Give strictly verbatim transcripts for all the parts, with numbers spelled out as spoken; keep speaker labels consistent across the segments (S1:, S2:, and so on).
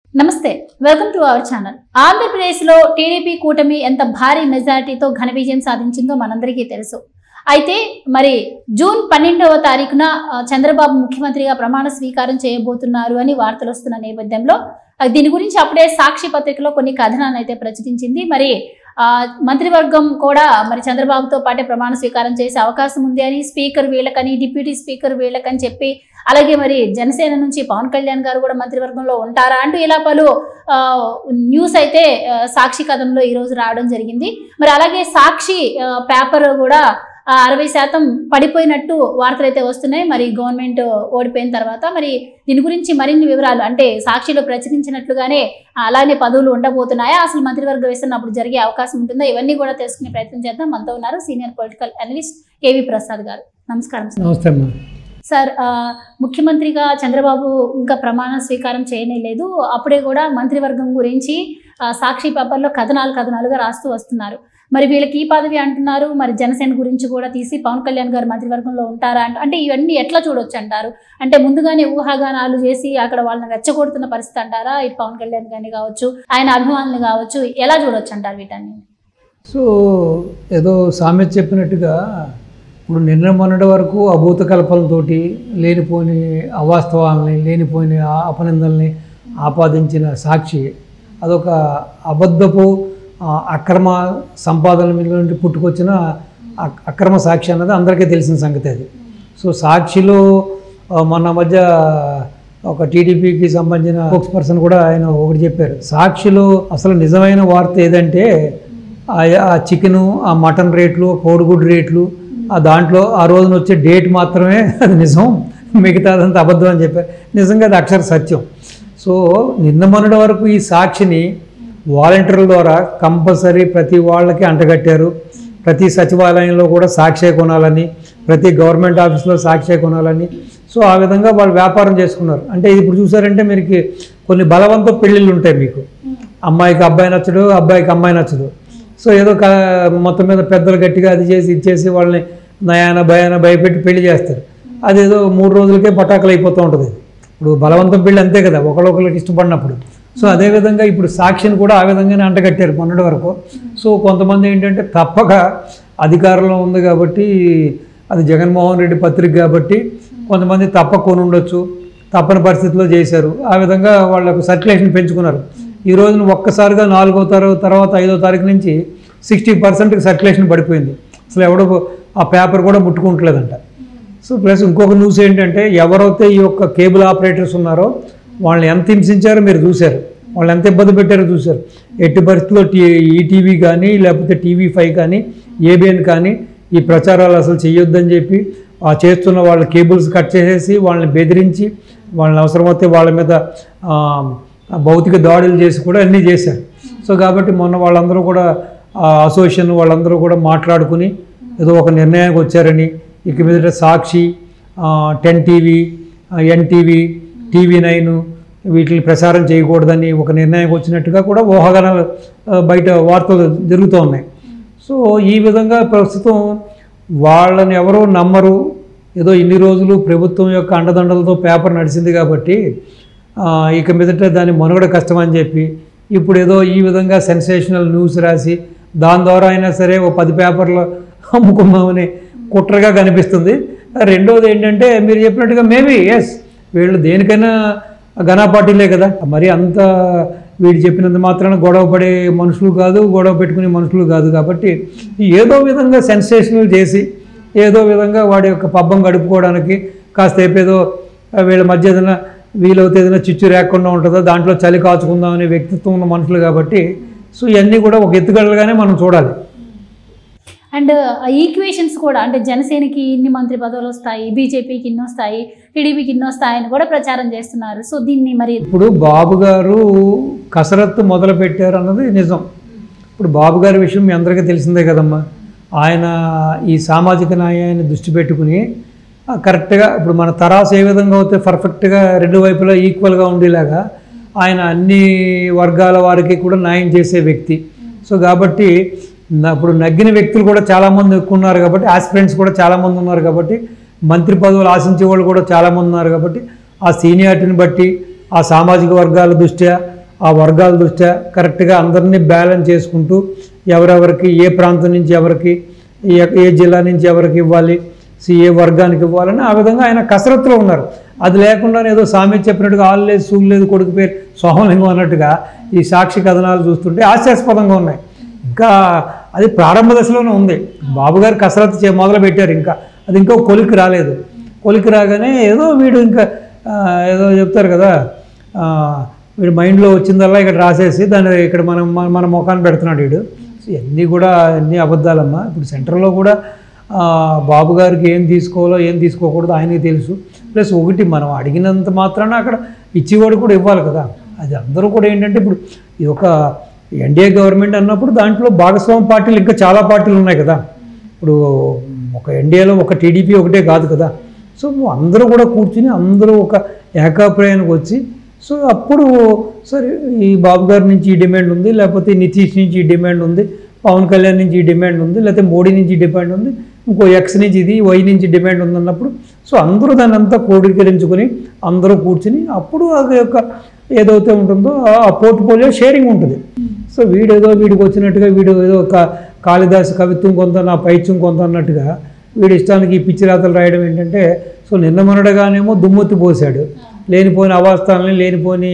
S1: నమస్తే welcome to our channel. Andhra Pradesh లో TDP కూటమి ఎంత భారీ మెజారిటీతో ఘన విజయం సాధించిందో మనందరికీ తెలుసు. అయితే మరి జూన్ పన్నెండవ తారీఖున చంద్రబాబు ముఖ్యమంత్రిగా ప్రమాణ స్వీకారం చేయబోతున్నారు అని వార్తలు వస్తున్న నేపథ్యంలో దీని గురించి అప్పుడే సాక్షి పత్రికలో కొన్ని కథనాలను అయితే ప్రచురించింది. మరి ఆ మంత్రివర్గం కూడా మరి చంద్రబాబుతో పాటే ప్రమాణ స్వీకారం చేసే అవకాశం ఉంది అని, స్పీకర్ వీళ్ళకని, డిప్యూటీ స్పీకర్ వీళ్ళకని చెప్పి, అలాగే మరి జనసేన నుంచి పవన్ కళ్యాణ్ గారు కూడా మంత్రివర్గంలో ఉంటారా అంటూ ఇలా పలు న్యూస్ అయితే సాక్షి కథంలో ఈరోజు రావడం జరిగింది. మరి అలాగే సాక్షి పేపర్ కూడా అరవై శాతం పడిపోయినట్టు వార్తలు అయితే వస్తున్నాయి. మరి గవర్నమెంట్ ఓడిపోయిన తర్వాత మరి దీని గురించి మరిన్ని వివరాలు అంటే సాక్షిలో ప్రచురించినట్లుగానే అలానే పదవులు ఉండబోతున్నాయా, అసలు మంత్రివర్గ విస్తరణప్పుడు జరిగే అవకాశం ఉంటుందా, ఇవన్నీ కూడా తెలుసుకునే ప్రయత్నం చేద్దాం. మనతో ఉన్నారు senior political analyst KV Prasad garu. నమస్కారం సార్. సార్, ముఖ్యమంత్రిగా చంద్రబాబు ఇంకా ప్రమాణ స్వీకారం చేయలేదు, అప్పుడే కూడా మంత్రివర్గం గురించి సాక్షి పేపర్లో కథనాలు కథనాలుగా రాస్తూ వస్తున్నారు. మరి వీళ్ళకి ఈ పదవి అంటున్నారు, మరి జనసేన గురించి కూడా తీసి పవన్ కళ్యాణ్ గారు మంత్రివర్గంలో ఉంటారా అంట. అంటే ఇవన్నీ ఎట్లా చూడొచ్చు అంటారు? అంటే ముందుగానే ఊహాగానాలు చేసి అక్కడ వాళ్ళని రెచ్చగొడుతున్న పరిస్థితి అంటారా? ఇటు పవన్ కళ్యాణ్ గారిని కావచ్చు, ఆయన అభిమానులు కావచ్చు, ఎలా చూడొచ్చు అంటారు వీటన్ని?
S2: సో ఏదో సామెత చెప్పినట్టుగా ఇప్పుడు నిన్న మొన్నటి వరకు అభూత కల్పనతోటి లేనిపోని అవాస్తవాలని, లేనిపోని అపనిందల్ని ఆపాదించిన సాక్షి అదొక అబద్ధపు అక్రమ సంపాదన మీద నుండి పుట్టుకొచ్చిన అక్రమ సాక్షి అన్నది అందరికీ తెలిసిన సంగతి అది. సో సాక్షిలో మొన్న మధ్య ఒక టీడీపీకి సంబంధించిన స్పోక్స్ పర్సన్ కూడా ఆయన ఒకటి చెప్పారు, సాక్షిలో అసలు నిజమైన వార్త ఏదంటే ఆ చికెను, ఆ మటన్ రేట్లు, కోడిగుడ్డు రేట్లు, ఆ దాంట్లో ఆ రోజున వచ్చే డేట్ మాత్రమే అది నిజం, మిగతాదంతా అబద్ధం అని చెప్పారు. నిజంగా అది అక్షర సత్యం. సో నిన్న మొన్నటి వరకు ఈ సాక్షిని వాలంటీర్ల ద్వారా కంపల్సరీ ప్రతి వాళ్ళకి అంటగట్టారు. ప్రతి సచివాలయంలో కూడా సాక్షే కొనాలని, ప్రతి గవర్నమెంట్ ఆఫీస్లో సాక్షే కొనాలని. సో ఆ విధంగా వాళ్ళు వ్యాపారం చేసుకున్నారు. అంటే ఇప్పుడు చూసారంటే మీరు కొన్ని బలవంతం పెళ్ళిళ్ళు ఉంటాయి. మీకు అమ్మాయికి అబ్బాయి నచ్చడు, అబ్బాయికి అమ్మాయి నచ్చదు. సో ఏదో మొత్తం మీద పెద్దలు గట్టిగా అది చేసి ఇచ్చేసి వాళ్ళని నయాన భయాన భయపెట్టి పెళ్లి చేస్తారు. అదేదో మూడు రోజులకే పటాకులు అయిపోతూ ఉంటుంది. ఇప్పుడు బలవంతం పెళ్ళి అంతే కదా, ఒకళ్ళొకరికి ఇష్టపడినప్పుడు. సో అదేవిధంగా ఇప్పుడు సాక్షిని కూడా ఆ విధంగానే అంటగట్టారు మొన్నటి వరకు. సో కొంతమంది ఏంటంటే తప్పక అధికారంలో ఉంది కాబట్టి, అది జగన్మోహన్ రెడ్డి పత్రిక కాబట్టి కొంతమంది తప్పక కొని ఉండొచ్చు, తప్పని పరిస్థితిలో చేశారు. ఆ విధంగా వాళ్ళకు సర్క్యులేషన్ పెంచుకున్నారు. ఈ రోజున ఒక్కసారిగా నాలుగో తారీఖు తర్వాత ఐదో తారీఖు నుంచి సిక్స్టీ పర్సెంట్కి సర్క్యులేషన్ పడిపోయింది. అసలు ఎవడో ఆ పేపర్ కూడా ముట్టుకుంటలేదంట. సో ప్లస్ ఇంకొక న్యూస్ ఏంటంటే ఎవరైతే ఈ యొక్క కేబుల్ ఆపరేటర్స్ ఉన్నారో వాళ్ళని ఎంత హింసించారో మీరు చూశారు, వాళ్ళు ఎంత ఇబ్బంది పెట్టారో చూశారు. ఎట్టి పరిస్థితుల్లో టీ ఈటీవీ కానీ లేకపోతే టీవీ ఫైవ్ కానీ ఏబిఎన్ కానీ ఈ ప్రచారాలు అసలు చేయొద్దని చెప్పి ఆ చేస్తున్న వాళ్ళ కేబుల్స్ కట్ చేసేసి వాళ్ళని బెదిరించి వాళ్ళని అవసరమైతే వాళ్ళ మీద భౌతిక దాడులు చేసి కూడా అన్నీ చేశారు. సో కాబట్టి మొన్న వాళ్ళందరూ కూడా అసోసియేషన్ వాళ్ళందరూ కూడా మాట్లాడుకుని ఏదో ఒక నిర్ణయానికి వచ్చారని, ఇక మీదట Sakshi, ten TV, NTV, TV nine వీటిని ప్రసారం చేయకూడదని ఒక నిర్ణయానికి వచ్చినట్టుగా కూడా ఊహాగానాలు బయట వార్తలు జరుగుతూ ఉన్నాయి. సో ఈ విధంగా ప్రస్తుతం వాళ్ళని ఎవరో నమ్మరు, ఏదో ఇన్ని రోజులు ప్రభుత్వం యొక్క అండదండలతో పేపర్ నడిచింది కాబట్టి ఇక మీదట దాని మనుగడ కష్టమని చెప్పి ఇప్పుడు ఏదో ఈ విధంగా సెన్సేషనల్ న్యూస్ రాసి దాని ద్వారా అయినా సరే ఓ పది పేపర్లు అమ్ముకున్నామని కుట్రగా కనిపిస్తుంది. రెండోది ఏంటంటే మీరు చెప్పినట్టుగా మేబీ ఎస్ వీళ్ళు దేనికైనా ఘన పార్టీలే కదా, మరి అంత వీడు చెప్పినంత మాత్రాన గొడవ పడే మనుషులు కాదు, గొడవ పెట్టుకునే మనుషులు కాదు. కాబట్టి ఏదో విధంగా సెన్సేషనల్ చేసి ఏదో విధంగా వాడి యొక్క పబ్బం గడుపుకోవడానికి కాసేపు ఏదో వీళ్ళ మధ్య ఏదైనా వీలైతే ఏదైనా చిచ్చు రేకుండా ఉంటుందో దాంట్లో చలి కాచుకుందాం అనే వ్యక్తిత్వం ఉన్న మనుషులు కాబట్టి సో ఇవన్నీ కూడా ఒక ఎత్తుగడలుగానే మనం చూడాలి.
S1: అండ్ ఈక్వేషన్స్ కూడా అంటే జనసేనకి ఇన్ని మంత్రి పదవులు వస్తాయి, బీజేపీకి ఇన్ని వస్తాయి, టీడీపీకి ఇన్ని వస్తాయని కూడా ప్రచారం చేస్తున్నారు. సో దీన్ని మరి
S2: ఇప్పుడు బాబు గారు కసరత్తు మొదలు పెట్టారు అన్నది నిజం. ఇప్పుడు బాబు గారి విషయం మీ అందరికీ తెలిసిందే కదమ్మా. ఆయన ఈ సామాజిక న్యాయాన్ని దృష్టి పెట్టుకుని కరెక్ట్గా ఇప్పుడు మన తరాసు ఏ విధంగా అయితే పర్ఫెక్ట్గా రెండు వైపులా ఈక్వల్గా ఉండేలాగా ఆయన అన్ని వర్గాల వారికి కూడా న్యాయం చేసే వ్యక్తి. సో కాబట్టి ఇప్పుడు నగ్గిన వ్యక్తులు కూడా చాలామంది ఎక్కువ ఉన్నారు కాబట్టి, ఆస్పిరెంట్స్ కూడా చాలామంది ఉన్నారు కాబట్టి, మంత్రి పదవులు ఆశించే వాళ్ళు కూడా చాలామంది ఉన్నారు కాబట్టి ఆ సీనియారిటీని బట్టి ఆ సామాజిక వర్గాల దృష్ట్యా ఆ వర్గాల దృష్ట్యా కరెక్ట్గా అందరినీ బ్యాలెన్స్ చేసుకుంటూ ఎవరెవరికి ఏ ప్రాంతం నుంచి ఎవరికి ఏ ఏ జిల్లా నుంచి ఎవరికి ఇవ్వాలి, ఏ వర్గానికి ఇవ్వాలని ఆ విధంగా ఆయన కసరత్తులో ఉన్నారు. అది లేకుండా ఏదో సామెత చెప్పినట్టుగా ఆలు లేదు సూలు లేదు కొడుకు పేరు సోమలింగం అన్నట్టుగా ఈ సాక్షి కథనాలు చూస్తుంటే హాస్యాస్పదంగా ఉన్నాయి. ఇంకా అది ప్రారంభ దశలోనే ఉంది. బాబు గారు కసరత్తు చే మొదలు పెట్టారు, ఇంకా అది ఇంకా కొలికి రాలేదు. కొలికి రాగానే ఏదో వీడు ఇంకా ఏదో చెప్తారు కదా, వీడు మైండ్లో వచ్చిందల్లా ఇక్కడ రాసేసి దాన్ని ఇక్కడ మనం మన ముఖాన్ని పెడుతున్నాడు వీడు. ఇవన్నీ కూడా అన్నీ అబద్ధాలమ్మా. ఇప్పుడు సెంటర్లో కూడా బాబు గారికి ఏం తీసుకోవాలో ఏం తీసుకోకూడదు ఆయనకి తెలుసు. ప్లస్ ఒకటి మనం అడిగినంత మాత్రాన అక్కడ ఇచ్చేవాడు కూడా ఇవ్వాలి కదా. అది అందరూ కూడా ఏంటంటే ఇప్పుడు ఇది ఒక ఎన్డీఏ గవర్నమెంట్ అన్నప్పుడు దాంట్లో భాగస్వామ్య పార్టీలు ఇంకా చాలా పార్టీలు ఉన్నాయి కదా. ఇప్పుడు ఒక ఎన్డీఏలో ఒక టీడీపీ ఒకటే కాదు కదా. సో అందరూ కూడా కూర్చుని అందరూ ఒక ఏకాభిప్రాయానికి వచ్చి సో అప్పుడు సరే ఈ బాబు గారి నుంచి ఈ డిమాండ్ ఉంది, లేకపోతే నితీష్ నుంచి ఈ డిమాండ్ ఉంది, పవన్ కళ్యాణ్ నుంచి ఈ డిమాండ్ ఉంది, లేకపోతే మోడీ నుంచి డిమాండ్ ఉంది, ఇంకో ఎక్స్ నుంచి ఇది వై నుంచి డిమాండ్ ఉందన్నప్పుడు సో అందరూ దాన్ని అంతా క్రోడీకరించుకొని అందరూ కూర్చుని అప్పుడు అది యొక్క ఏదైతే ఉంటుందో ఆ పోర్ట్ఫోలియో షేరింగ్ ఉంటుంది. సో వీడేదో వీడికి వచ్చినట్టుగా వీడు ఏదో ఒక కాళిదాసు కవిత్వం కొంత నా పైత్యం కొంత అన్నట్టుగా వీడి ఇష్టానికి ఈ పిచ్చి రాతలు రాయడం ఏంటంటే సో నిన్న మొన్నడగానేమో దుమ్మెత్తి పోసాడు, లేనిపోని అవాస్తవాలని లేనిపోని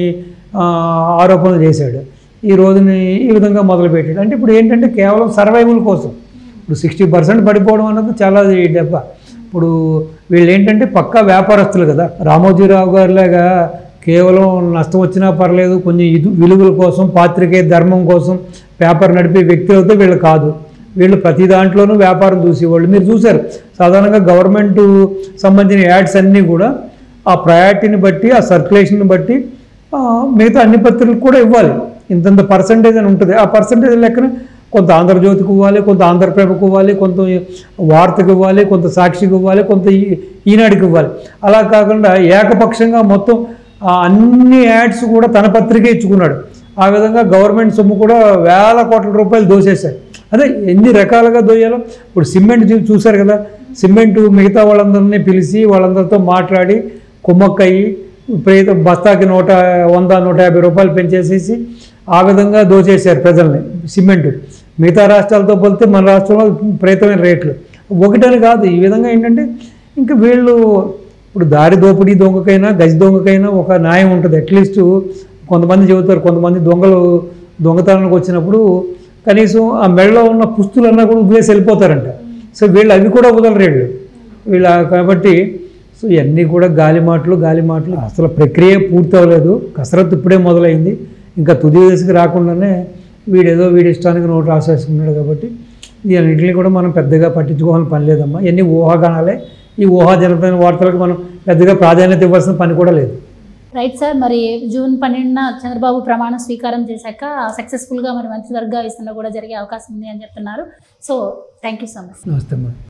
S2: ఆరోపణలు చేశాడు. ఈ రోజుని ఈ విధంగా మొదలుపెట్టాడు. అంటే ఇప్పుడు ఏంటంటే కేవలం సర్వైవల్ కోసం ఇప్పుడు సిక్స్టీ పర్సెంట్ పడిపోవడం అన్నది చాలా దెబ్బ. ఇప్పుడు వీళ్ళు ఏంటంటే పక్కా వ్యాపారస్తులు కదా. రామోజీరావు గారిలాగా కేవలం నష్టం వచ్చినా పర్లేదు కొంచెం ఇది విలువల కోసం పాత్రికేయ ధర్మం కోసం పేపర్ నడిపే వ్యక్తులు అయితే వీళ్ళు కాదు. వీళ్ళు ప్రతి దాంట్లోనూ వ్యాపారం చూసేవాళ్ళు. మీరు చూశారు సాధారణంగా గవర్నమెంట్ సంబంధించిన యాడ్స్ అన్నీ కూడా ఆ ప్రయారిటీని బట్టి ఆ సర్క్యులేషన్ని బట్టి మిగతా అన్ని పత్రికలకు కూడా ఇవ్వాలి. ఇంతంత పర్సంటేజ్ అని ఉంటుంది. ఆ పర్సంటేజ్ లెక్కన కొంత ఆంధ్రజ్యోతికి ఇవ్వాలి, కొంత ఆంధ్రప్రభకు ఇవ్వాలి, కొంత వార్తకు ఇవ్వాలి, కొంత సాక్షికి ఇవ్వాలి, కొంత ఈనాడుకి ఇవ్వాలి. అలా కాకుండా ఏకపక్షంగా మొత్తం అన్ని యాడ్స్ కూడా తన పత్రికే ఇచ్చుకున్నాడు. ఆ విధంగా గవర్నమెంట్ సొమ్ము కూడా వేల కోట్ల రూపాయలు దోసేశారు. అదే ఎన్ని రకాలుగా దోయాలో ఇప్పుడు సిమెంట్ చూశారు కదా. సిమెంటు మిగతా వాళ్ళందరినీ పిలిచి వాళ్ళందరితో మాట్లాడి కుమ్మక్కయ్యి ప్రేత బస్తాకి నూట వంద నూట యాభై రూపాయలు పెంచేసేసి ఆ విధంగా దోచేశారు ప్రజల్ని. సిమెంటు మిగతా రాష్ట్రాలతో పోలితే మన రాష్ట్రంలో ప్రేతమైన రేట్లు ఒకటని కాదు. ఈ విధంగా ఏంటంటే ఇంకా వీళ్ళు ఇప్పుడు దారి దోపిడీ దొంగకైనా గజ దొంగకైనా ఒక న్యాయం ఉంటుంది. అట్లీస్ట్ కొంతమంది చెబుతారు, కొంతమంది దొంగలు దొంగతనానికి వచ్చినప్పుడు కనీసం ఆ మెడలో ఉన్న పుస్తులన్నా కూడా వదిలేసి వెళ్ళిపోతారంట. సో వీళ్ళు అవి కూడా వదలరు వీళ్ళు వీళ్ళ కాబట్టి సో ఇవన్నీ కూడా గాలి మాటలు గాలి మాటలు అసలు ప్రక్రియ పూర్తి అవ్వలేదు. కసరత్తు ఇప్పుడే మొదలైంది. ఇంకా తుది దశకి రాకుండానే వీడేదో వీడి ఇష్టానికి నోటు రాసేసుకున్నాడు. కాబట్టి దీనిన్నింటినీ కూడా మనం పెద్దగా పట్టించుకోవాలని పని లేదమ్మా. ఇవన్నీ ఊహాగానాలే. ఈ ఊహాజనితమైన వార్తలకు మనం పెద్దగా ప్రాధాన్యత ఇవ్వాల్సిన పని కూడా లేదు.
S1: Right sir. మరి జూన్ పన్నెండున చంద్రబాబు ప్రమాణ స్వీకారం చేశాక సక్సెస్ఫుల్గా మరి మంత్రివర్గ విస్తరణ కూడా జరిగే అవకాశం ఉంది అని చెప్తున్నారు. So thank you so much.
S2: నమస్తే.